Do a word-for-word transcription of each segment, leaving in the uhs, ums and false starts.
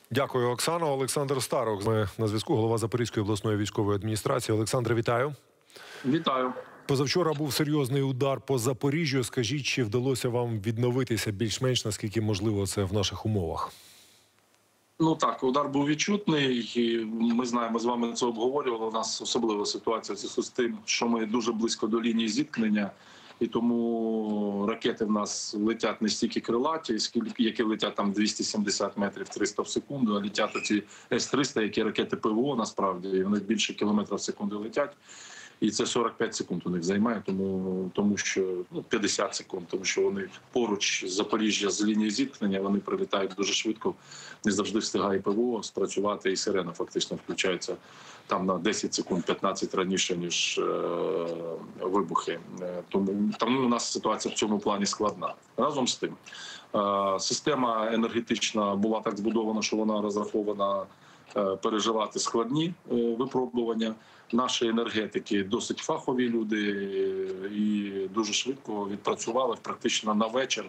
Дякую, Оксано. Олександр Старок. Ми на зв'язку, голова Запорізької обласної військової адміністрації. Олександре, вітаю. Вітаю. Позавчора був серйозний удар по Запоріжжю. Скажіть, чи вдалося вам відновитися більш-менш, наскільки можливо це в наших умовах? Ну так, удар був відчутний, і ми знаємо, з вами це обговорювали. У нас особлива ситуація з тим, що ми дуже близько до лінії зіткнення, і тому ракети в нас летять не стільки крилаті, скільки які летять там двісті сімдесят метрів, триста в секунду, а летять оці С триста, які ракети ПВО насправді, і вони більше кілометра в секунду летять. І це сорок п'ять секунд у них займає, тому, тому що ну, п'ятдесят секунд, тому що вони поруч з Запоріжжя з лінії зіткнення, вони прилітають дуже швидко, не завжди встигає ПВО спрацювати, і сирена фактично включається там на десять секунд, п'ятнадцять раніше, ніж е, вибухи. Тому, тому у нас ситуація в цьому плані складна. Разом з тим, е, система енергетична була так збудована, що вона розрахована переживати складні випробування. Наші енергетики досить фахові люди і дуже швидко відпрацювали практично на вечір.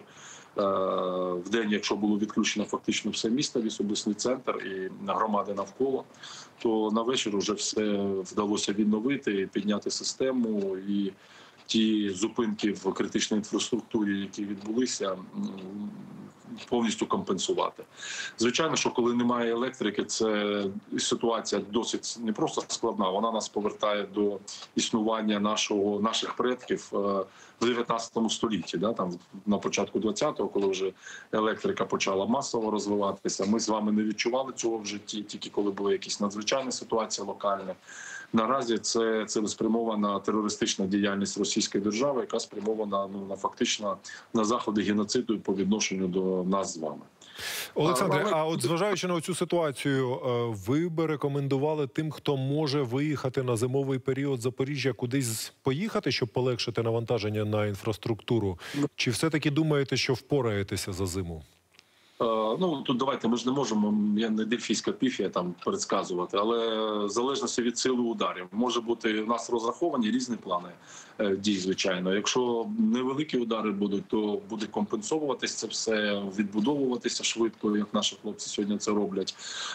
В день, якщо було відключено фактично все місто, весь обласний центр і громади навколо, то на вечір вже все вдалося відновити, підняти систему, і ті зупинки в критичній інфраструктурі, які відбулися, повністю компенсувати. Звичайно, що коли немає електрики, це ситуація досить не просто складна, вона нас повертає до існування нашого, наших предків в дев'ятнадцятому столітті, да, там, на початку двадцятого, коли вже електрика почала масово розвиватися. Ми з вами не відчували цього в житті, тільки коли були якісь надзвичайні ситуації локальні. Наразі це цілеспрямована терористична діяльність Російської держави, яка спрямована ну, на фактично на заходи геноциду по відношенню до нас з вами. Олександре, а, а от зважаючи на цю ситуацію, ви би рекомендували тим, хто може виїхати на зимовий період Запоріжжя, кудись поїхати, щоб полегшити навантаження на інфраструктуру? Чи все-таки думаєте, що впораєтеся за зиму? Ну, тут давайте, ми ж не можемо, я не дельфійська піфія там предсказувати, але в залежності від сили ударів. Може бути, у нас розраховані різні плани дій, звичайно. Якщо невеликі удари будуть, то буде компенсовуватись це все, відбудовуватися швидко, як наші хлопці сьогодні це роблять.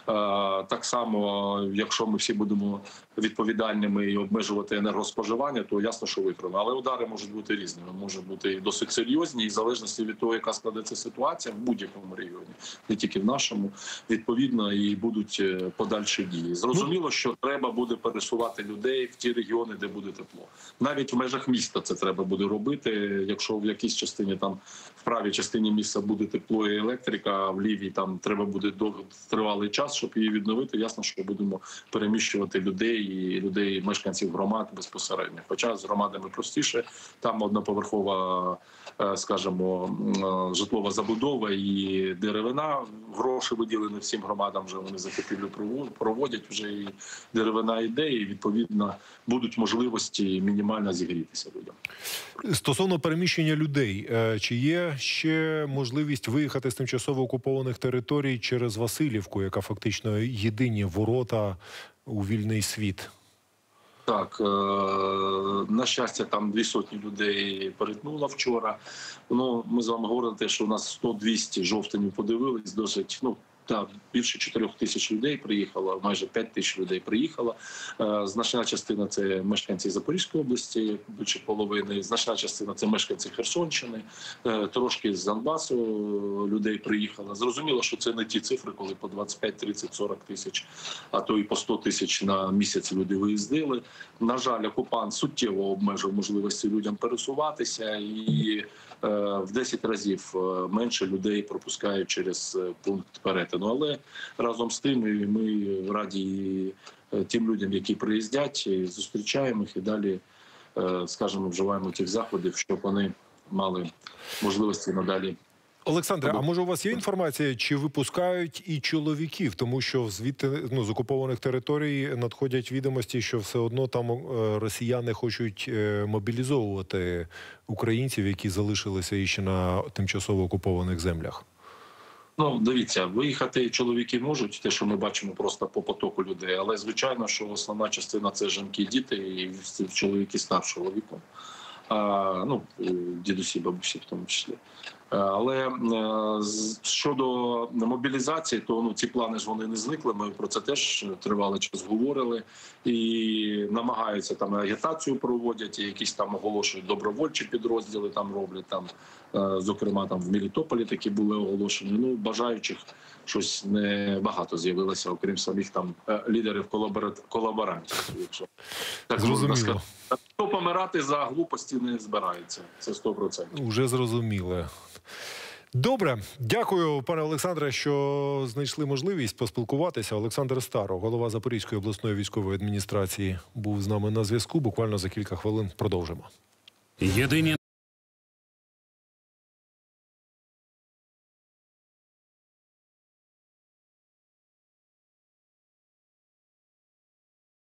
Так само, якщо ми всі будемо відповідальними і обмежувати енергоспоживання, то ясно, що витримаємо. Але удари можуть бути різними, можуть бути і досить серйозні, і в залежності від того, яка складеться ситуація в будь-якому регіоні, не тільки в нашому, відповідно, і будуть подальші дії. Зрозуміло, що треба буде пересувати людей в ті регіони, де буде тепло. Навіть в межах міста це треба буде робити. Якщо в якійсь частині, там, в правій частині міста буде тепло і електрика, а в лівій там треба буде тривалий час, щоб її відновити, ясно, що будемо переміщувати людей і людей, мешканців громад безпосередньо. Хоча з громадами простіше, там одноповерхова, скажімо, житлова забудова і деревина, гроші виділені всім громадам, вже вони закупівлю проводять, вже і деревина йде, і відповідно будуть можливості мінімально зігрітися людям. Стосовно переміщення людей, чи є ще можливість виїхати з тимчасово окупованих територій через Василівку, яка фактично єдині ворота у вільний світ? Так, на щастя, там дві сотні людей перетнуло вчора. Ну, ми з вами говорили, що у нас сто-двісті жовтнів подивились, досить, ну, так, більше чотирьох тисяч людей приїхало, майже п'ять тисяч людей приїхало. Значна частина – це мешканці Запорізької області, більше половини. Значна частина – це мешканці Херсонщини. Трошки з Донбасу людей приїхало. Зрозуміло, що це не ті цифри, коли по двадцять п'ять, тридцять, сорок тисяч, а то і по сто тисяч на місяць люди виїздили. На жаль, окупант суттєво обмежив можливості людям пересуватися, і в десять разів менше людей пропускають через пункт перетину. Але разом з тим ми раді тим людям, які приїздять, зустрічаємо їх і далі, скажімо, вживаємо тих заходів, щоб вони мали можливості надалі. Олександре, а може у вас є інформація, чи випускають і чоловіків? Тому що звідти, ну, з окупованих територій надходять відомості, що все одно там росіяни хочуть мобілізовувати українців, які залишилися іще на тимчасово окупованих землях. Ну, дивіться, виїхати чоловіки можуть, те, що ми бачимо просто по потоку людей, але звичайно, що основна частина – це жінки, діти і чоловіки старшого віку. А, ну, дідусі, бабусі в тому числі. Але щодо мобілізації, то ну ці плани ж вони не зникли. Ми про це теж тривалий час говорили і намагаються там агітацію проводять, і якісь там оголошують добровольчі підрозділи. Там роблять там, зокрема, там в Мелітополі такі були оголошені. Ну бажаючих щось не багато з'явилося, окрім самих там лідерів колаборантів. Якщо так можна сказати. Хто помирати за глупості не збирається. Це сто процентів. Уже зрозуміло. Добре. Дякую, пане Олександре, що знайшли можливість поспілкуватися. Олександр Старо, голова Запорізької обласної військової адміністрації, був з нами на зв'язку. Буквально за кілька хвилин продовжимо. Єдині